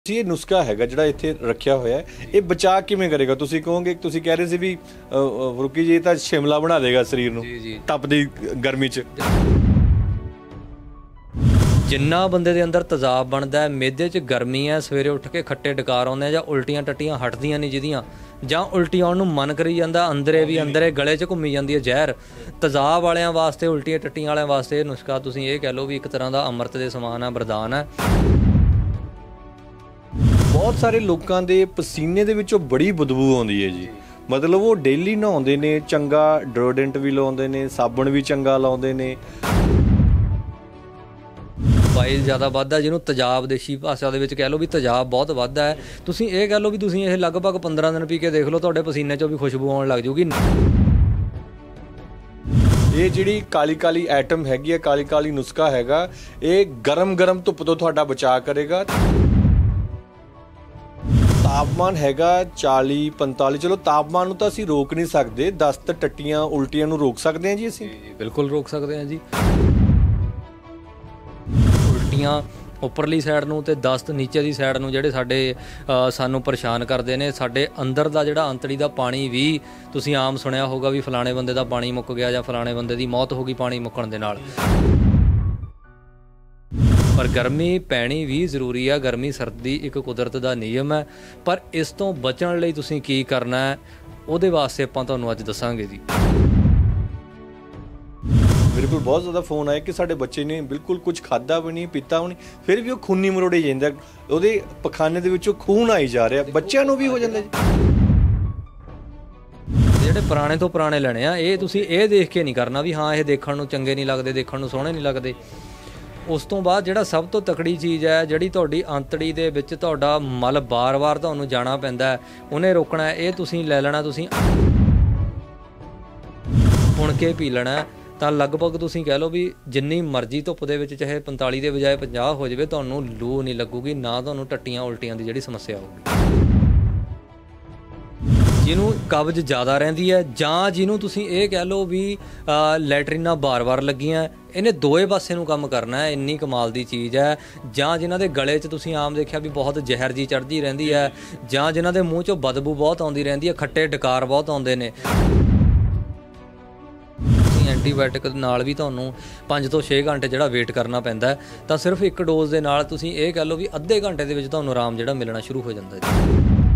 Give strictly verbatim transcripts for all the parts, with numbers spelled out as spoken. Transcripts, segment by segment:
ਇਹ ਨੁਸਖਾ ਹੈਗਾ ਜਿਹੜਾ ਇੱਥੇ ਰੱਖਿਆ ਹੋਇਆ ਹੈ, ਇਹ ਬਚਾ ਕਿਵੇਂ ਕਰੇਗਾ? ਤੁਸੀਂ ਕਹੋਗੇ, ਤੁਸੀਂ ਕਹਿ ਰਹੇ ਸੀ ਵੀ ਫਰੂਕੀ ਜੀ ਤਾਂ ਸ਼ਿਮਲਾ ਬਣਾ ਦੇਗਾ ਸਰੀਰ ਨੂੰ ਤਪਦੀ ਗਰਮੀ 'ਚ। ਜਿੰਨਾ ਬੰਦੇ ਦੇ ਅੰਦਰ ਤੇਜ਼ਾਬ ਬਣਦਾ, ਮਿਹਦੇ 'ਚ ਗਰਮੀ ਹੈ, ਸਵੇਰੇ ਉੱਠ ਕੇ ਖੱਟੇ ਡਕਾਰ ਆਉਂਦੇ ਆ, ਜਾਂ ਉਲਟੀਆਂ ਟੱਟੀਆਂ ਹਟਦੀਆਂ ਨਹੀਂ ਜਿਹਦੀਆਂ, ਜਾਂ ਉਲਟੀ ਆਉਣ ਨੂੰ ਮਨ ਕਰੀ ਜਾਂਦਾ, ਅੰਦਰੇ ਵੀ ਅੰਦਰੇ ਗਲੇ 'ਚ ਘੁੰਮੀ ਜਾਂਦੀ ਹੈ ਜ਼ਹਿਰ। ਤੇਜ਼ਾਬ ਵਾਲਿਆਂ ਵਾਸਤੇ, ਉਲਟੀਆਂ ਟੱਟੀਆਂ ਵਾਲਿਆਂ ਵਾਸਤੇ ਇਹ ਨੁਸਖਾ ਤੁਸੀਂ ਇਹ ਕਹਿ ਲਓ ਵੀ ਇੱਕ ਤਰ੍ਹਾਂ ਦਾ ਅੰਮ੍ਰਿਤ ਦੇ ਸਮਾਨ ਹੈ, ਵਰਦਾਨ ਹੈ। ਬਹੁਤ ਸਾਰੇ ਲੋਕਾਂ ਦੇ ਪਸੀਨੇ ਦੇ ਵਿੱਚੋਂ ਬੜੀ ਬਦਬੂ ਆਉਂਦੀ ਹੈ ਜੀ, ਮਤਲਬ ਉਹ ਡੇਲੀ ਨਹਾਉਂਦੇ ਨੇ, ਚੰਗਾ ਡਿਓਡਰੈਂਟ ਵੀ ਲਾਉਂਦੇ ਨੇ, ਸਾਬਣ ਵੀ ਚੰਗਾ ਲਾਉਂਦੇ ਨੇ। ਬਾਈਲ ਜ਼ਿਆਦਾ ਵੱਧਦਾ, ਜਿਹਨੂੰ ਤੇਜ਼ਾਬ ਦੇਸ਼ੀ ਭਾਸ਼ਾ ਦੇ ਵਿੱਚ ਕਹਿ ਲਓ ਵੀ ਤੇਜ਼ਾਬ ਬਹੁਤ ਵੱਧਦਾ ਹੈ। ਤੁਸੀਂ ਇਹ ਕਹਿ ਲਓ ਵੀ ਤੁਸੀਂ ਇਹ ਲਗਭਗ ਪੰਦਰਾਂ ਦਿਨ ਪੀ ਕੇ ਦੇਖ ਲਓ, ਤੁਹਾਡੇ ਪਸੀਨੇ 'ਚੋਂ ਵੀ ਖੁਸ਼ਬੂ ਆਉਣ ਲੱਗ ਜੂਗੀ। ਇਹ ਜਿਹੜੀ ਕਾਲੀ ਕਾਲੀ ਐਟਮ ਹੈਗੀ ਹੈ, ਕਾਲੀ ਕਾਲੀ ਨੁਸਖਾ ਹੈਗਾ, ਇਹ ਗਰਮ ਗਰਮ ਧੁੱਪ ਤੋਂ ਤੁਹਾਡਾ ਬਚਾਅ ਕਰੇਗਾ। ਤਾਪਮਾਨ ਹੈਗਾ ਚਾਲੀ ਪੰਤਾਲੀ, ਚਲੋ ਤਾਪਮਾਨ ਨੂੰ ਤਾਂ ਅਸੀਂ ਰੋਕ ਨਹੀਂ ਸਕਦੇ, ਦਸਤ ਟੱਟੀਆਂ ਉਲਟੀਆਂ ਨੂੰ ਰੋਕ ਸਕਦੇ ਹਾਂ ਜੀ ਅਸੀਂ। ਬਿਲਕੁਲ ਰੋਕ ਸਕਦੇ ਹਾਂ ਜੀ। ਉਲਟੀਆਂ ਉੱਪਰਲੀ ਸਾਈਡ ਨੂੰ ਤੇ ਦਸਤ ਨੀਚੇ ਦੀ ਸਾਈਡ ਨੂੰ ਜਿਹੜੇ ਸਾਡੇ ਸਾਨੂੰ ਪਰੇਸ਼ਾਨ ਕਰਦੇ ਨੇ। ਸਾਡੇ ਅੰਦਰ ਦਾ ਜਿਹੜਾ ਅੰਤੜੀ ਦਾ ਪਾਣੀ ਵੀ ਤੁਸੀਂ ਆਮ ਸੁਣਿਆ ਹੋਊਗਾ ਵੀ ਫਲਾਣੇ ਬੰਦੇ ਦਾ ਪਾਣੀ ਮੁੱਕ ਗਿਆ ਜਾਂ ਫਲਾਣੇ ਬੰਦੇ ਦੀ ਮੌਤ ਹੋ ਗਈ ਪਾਣੀ ਮੁੱਕਣ ਦੇ ਨਾਲ। ਪਰ ਗਰਮੀ ਪੈਣੀ ਵੀ ਜ਼ਰੂਰੀ ਆ, ਗਰਮੀ ਸਰਦੀ ਇੱਕ ਕੁਦਰਤ ਦਾ ਨਿਯਮ ਹੈ। ਪਰ ਇਸ ਤੋਂ ਬਚਣ ਲਈ ਤੁਸੀਂ ਕੀ ਕਰਨਾ ਹੈ, ਉਹਦੇ ਵਾਸਤੇ ਆਪਾਂ ਤੁਹਾਨੂੰ ਅੱਜ ਦੱਸਾਂਗੇ ਜੀ। ਮੇਰੇ ਕੋਲ ਬਹੁਤ ਜ਼ਿਆਦਾ ਫੋਨ ਆਏ ਕਿ ਸਾਡੇ ਬੱਚੇ ਨੇ ਬਿਲਕੁਲ ਕੁਝ ਖਾਧਾ ਵੀ ਨਹੀਂ ਪੀਤਾ ਵੀ ਨਹੀਂ, ਫਿਰ ਵੀ ਉਹ ਖੂਨੀ ਮਰੋੜੇ ਜਾਂਦਾ, ਉਹਦੇ ਪਖਾਨੇ ਦੇ ਵਿੱਚੋਂ ਖੂਨ ਆਈ ਜਾ ਰਿਹਾ। ਬੱਚਿਆਂ ਨੂੰ ਵੀ ਹੋ ਜਾਂਦਾ ਜੀ। ਜਿਹੜੇ ਪੁਰਾਣੇ ਤੋਂ ਪੁਰਾਣੇ ਲੈਣੇ ਆ, ਇਹ ਤੁਸੀਂ ਇਹ ਦੇਖ ਕੇ ਨਹੀਂ ਕਰਨਾ ਵੀ ਹਾਂ ਇਹ ਦੇਖਣ ਨੂੰ ਚੰਗੇ ਨਹੀਂ ਲੱਗਦੇ, ਦੇਖਣ ਨੂੰ ਸੋਹਣੇ ਨਹੀਂ ਲੱਗਦੇ। ਉਸ ਤੋਂ ਬਾਅਦ ਜਿਹੜਾ ਸਭ ਤੋਂ ਤਕੜੀ ਚੀਜ਼ ਹੈ, ਜਿਹੜੀ ਤੁਹਾਡੀ ਅੰਤੜੀ ਦੇ ਵਿੱਚ ਤੁਹਾਡਾ ਮਲ ਬਾਰ-ਬਾਰ ਤੁਹਾਨੂੰ ਜਾਣਾ ਪੈਂਦਾ, ਉਹਨੇ ਰੋਕਣਾ। ਇਹ ਤੁਸੀਂ ਲੈ ਲੈਣਾ, ਤੁਸੀਂ ਪੁਣ ਕੇ ਪੀ ਲੈਣਾ। ਤਾਂ ਲਗਭਗ ਤੁਸੀਂ ਕਹਿ ਲਓ ਵੀ ਜਿੰਨੀ ਮਰਜ਼ੀ ਧੁੱਪ ਦੇ ਵਿੱਚ, ਚਾਹੇ ਪੰਤਾਲੀ ਦੇ ਬਜਾਏ ਪੰਜਾਹ ਹੋ ਜਾਵੇ, ਤੁਹਾਨੂੰ ਲੂ ਨਹੀਂ ਲੱਗੂਗੀ, ਨਾ ਤੁਹਾਨੂੰ ਟੱਟੀਆਂ ਉਲਟੀਆਂ ਦੀ ਜਿਹੜੀ ਸਮੱਸਿਆ ਹੋਊਗੀ। ਜਿਹਨੂੰ ਕਬਜ਼ ਜ਼ਿਆਦਾ ਰਹਿੰਦੀ ਹੈ, ਜਾਂ ਜਿਹਨੂੰ ਤੁਸੀਂ ਇਹ ਕਹਿ ਲਓ ਵੀ ਲੈਟਰੀਨਾਂ ਬਾਰ-ਬਾਰ ਲੱਗੀਆਂ, ਇਹਨੇ ਦੋਏ ਪਾਸੇ ਨੂੰ ਕੰਮ ਕਰਨਾ ਹੈ, ਇੰਨੀ ਕਮਾਲ ਦੀ ਚੀਜ਼ ਹੈ। ਜਾਂ ਜਿਨ੍ਹਾਂ ਦੇ ਗਲੇ 'ਚ ਤੁਸੀਂ ਆਮ ਦੇਖਿਆ ਵੀ ਬਹੁਤ ਜ਼ਹਿਰ ਜੀ ਚੜ੍ਹਦੀ ਰਹਿੰਦੀ ਹੈ, ਜਾਂ ਜਿਨ੍ਹਾਂ ਦੇ ਮੂੰਹ 'ਚੋਂ ਬਦਬੂ ਬਹੁਤ ਆਉਂਦੀ ਰਹਿੰਦੀ ਹੈ, ਖੱਟੇ ਡਕਾਰ ਬਹੁਤ ਆਉਂਦੇ ਨੇ, ਐਂਟੀਬਾਇਓਟਿਕ ਨਾਲ ਵੀ ਤੁਹਾਨੂੰ ਪੰਜ ਤੋਂ ਛੇ ਘੰਟੇ ਜਿਹੜਾ ਵੇਟ ਕਰਨਾ ਪੈਂਦਾ, ਤਾਂ ਸਿਰਫ ਇੱਕ ਡੋਜ਼ ਦੇ ਨਾਲ ਤੁਸੀਂ ਇਹ ਕਹਿ ਲਓ ਵੀ ਅੱਧੇ ਘੰਟੇ ਦੇ ਵਿੱਚ ਤੁਹਾਨੂੰ ਆਰਾਮ ਜਿਹੜਾ ਮਿਲਣਾ ਸ਼ੁਰੂ ਹੋ ਜਾਂਦਾ ਜੀ।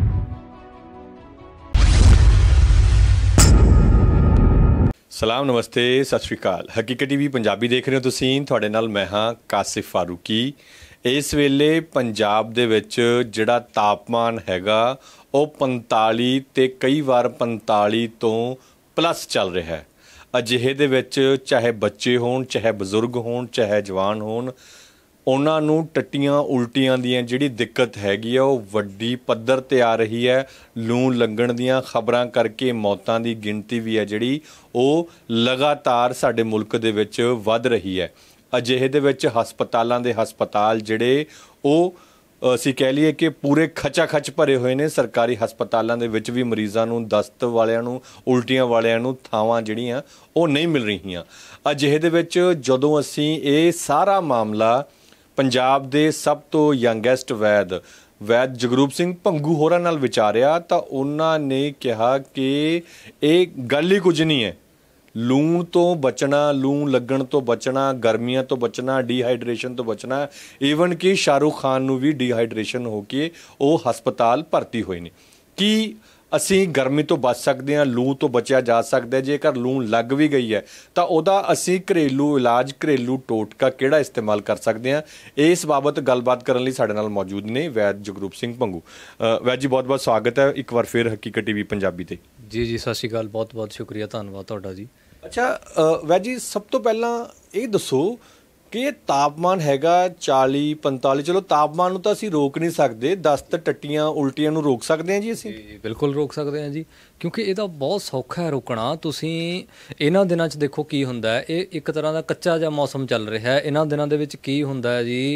ਸਲਾਮ, ਨਮਸਤੇ, ਸਤਿ ਸ਼੍ਰੀ ਅਕਾਲ। ਹਕੀਕਤ ਟੀਵੀ ਪੰਜਾਬੀ ਦੇਖ ਰਹੇ ਹੋ ਤੁਸੀਂ, ਤੁਹਾਡੇ ਨਾਲ ਮੈਂ ਹਾਂ ਕਾਸਿਫ ਫਾਰੂਕੀ। ਇਸ ਵੇਲੇ ਪੰਜਾਬ ਦੇ ਵਿੱਚ ਜਿਹੜਾ ਤਾਪਮਾਨ ਹੈਗਾ ਉਹ ਪੰਤਾਲੀ ਤੇ ਕਈ ਵਾਰ ਪੰਤਾਲੀ ਤੋਂ ਪਲੱਸ ਚੱਲ ਰਿਹਾ ਹੈ। ਅਜਿਹੇ ਦੇ ਵਿੱਚ ਚਾਹੇ ਬੱਚੇ ਹੋਣ, ਚਾਹੇ ਬਜ਼ੁਰਗ ਹੋਣ, ਚਾਹੇ ਜਵਾਨ ਹੋਣ, ਉਹਨਾਂ ਨੂੰ ਟੱਟੀਆਂ ਉਲਟੀਆਂ ਦੀਆਂ ਜਿਹੜੀ ਦਿੱਕਤ ਹੈਗੀ ਆ ਉਹ ਵੱਡੀ ਪੱਧਰ 'ਤੇ ਆ ਰਹੀ ਹੈ। ਲੂ ਲੱਗਣ ਦੀਆਂ ਖਬਰਾਂ ਕਰਕੇ ਮੌਤਾਂ ਦੀ ਗਿਣਤੀ ਵੀ ਹੈ ਜਿਹੜੀ ਉਹ ਲਗਾਤਾਰ ਸਾਡੇ ਮੁਲਕ ਦੇ ਵਿੱਚ ਵੱਧ ਰਹੀ ਹੈ। ਅਜਿਹੇ ਦੇ ਵਿੱਚ ਹਸਪਤਾਲਾਂ ਦੇ ਹਸਪਤਾਲ ਜਿਹੜੇ ਉਹ ਅਸੀਂ ਕਹਿ ਲਈਏ ਕਿ ਪੂਰੇ ਖਚਾ ਖਚ ਭਰੇ ਹੋਏ ਨੇ। ਸਰਕਾਰੀ ਹਸਪਤਾਲਾਂ ਦੇ ਵਿੱਚ ਵੀ ਮਰੀਜ਼ਾਂ ਨੂੰ, ਦਸਤ ਵਾਲਿਆਂ ਨੂੰ, ਉਲਟੀਆਂ ਵਾਲਿਆਂ ਨੂੰ ਥਾਵਾਂ ਜਿਹੜੀਆਂ ਉਹ ਨਹੀਂ ਮਿਲ ਰਹੀਆਂ। ਅਜਿਹੇ ਦੇ ਵਿੱਚ ਜਦੋਂ ਅਸੀਂ ਇਹ ਸਾਰਾ ਮਾਮਲਾ ਪੰਜਾਬ ਦੇ ਸਭ ਤੋਂ ਯੰਗੈਸਟ ਵੈਦ ਵੈਦ ਜਗਰੂਪ ਸਿੰਘ ਭੰਗੂ ਹੋਰਾਂ ਨਾਲ ਵਿਚਾਰਿਆ, ਤਾਂ ਉਹਨਾਂ ਨੇ ਕਿਹਾ ਕਿ ਇਹ ਗੱਲ ਹੀ ਕੁਝ ਨਹੀਂ ਹੈ। ਲੂਣ ਤੋਂ ਬਚਣਾ, ਲੂ ਲੱਗਣ ਤੋਂ ਬਚਣਾ, ਗਰਮੀਆਂ ਤੋਂ ਬਚਣਾ, ਡੀਹਾਈਡਰੇਸ਼ਨ ਤੋਂ ਬਚਣਾ। ਈਵਨ ਕਿ ਸ਼ਾਹਰੁਖ ਖਾਨ ਨੂੰ ਵੀ ਡੀਹਾਈਡਰੇਸ਼ਨ ਹੋ ਕੇ ਉਹ ਹਸਪਤਾਲ ਭਰਤੀ ਹੋਏ ਨੇ। ਕੀ ਅਸੀਂ ਗਰਮੀ ਤੋਂ ਬਚ ਸਕਦੇ ਹਾਂ, ਲੂ ਤੋਂ ਬਚਿਆ ਜਾ ਸਕਦਾ? ਜੇਕਰ ਲੂ ਲੱਗ ਵੀ ਗਈ ਹੈ ਤਾਂ ਉਹਦਾ ਅਸੀਂ ਘਰੇਲੂ ਇਲਾਜ, ਘਰੇਲੂ ਟੋਟਕਾ ਕਿਹੜਾ ਇਸਤੇਮਾਲ ਕਰ ਸਕਦੇ ਹਾਂ? ਇਸ ਬਾਬਤ ਗੱਲਬਾਤ ਕਰਨ ਲਈ ਸਾਡੇ ਨਾਲ ਮੌਜੂਦ ਨੇ ਵੈਦ ਜਗਰੂਪ ਸਿੰਘ ਭੰਗੂ। ਵੈਦ ਜੀ, ਬਹੁਤ ਬਹੁਤ ਸਵਾਗਤ ਹੈ ਇੱਕ ਵਾਰ ਫਿਰ ਹਕੀਕਤ ਟੀਵੀ ਪੰਜਾਬੀ ਤੇ। ਜੀ ਜੀ, ਸਤਿ ਸ਼੍ਰੀ ਅਕਾਲ, ਬਹੁਤ ਬਹੁਤ ਸ਼ੁਕਰੀਆ, ਧੰਨਵਾਦ ਤੁਹਾਡਾ ਜੀ। ਅੱਛਾ ਵੈਦ ਜੀ, ਸਭ ਤੋਂ ਪਹਿਲਾਂ ਇਹ ਦੱਸੋ ਕਿ ਇਹ ਤਾਪਮਾਨ ਹੈਗਾ ਚਾਲੀ ਪੰਤਾਲੀ, ਚਲੋ ਤਾਪਮਾਨ ਨੂੰ ਤਾਂ ਅਸੀਂ ਰੋਕ ਨਹੀਂ ਸਕਦੇ, ਦਸਤ ਟੱਟੀਆਂ ਉਲਟੀਆਂ ਨੂੰ ਰੋਕ ਸਕਦੇ ਹਾਂ ਜੀ ਅਸੀਂ? ਜੀ ਬਿਲਕੁਲ ਰੋਕ ਸਕਦੇ ਹਾਂ ਜੀ, ਕਿਉਂਕਿ ਇਹਦਾ ਬਹੁਤ ਸੌਖਾ ਹੈ ਰੋਕਣਾ। ਤੁਸੀਂ ਇਹਨਾਂ ਦਿਨਾਂ 'ਚ ਦੇਖੋ ਕੀ ਹੁੰਦਾ ਹੈ, ਇਹ ਇੱਕ ਤਰ੍ਹਾਂ ਦਾ ਕੱਚਾ ਜਿਹਾ ਮੌਸਮ ਚੱਲ ਰਿਹਾ ਹੈ। ਇਹਨਾਂ ਦਿਨਾਂ ਦੇ ਵਿੱਚ ਕੀ ਹੁੰਦਾ ਹੈ ਜੀ,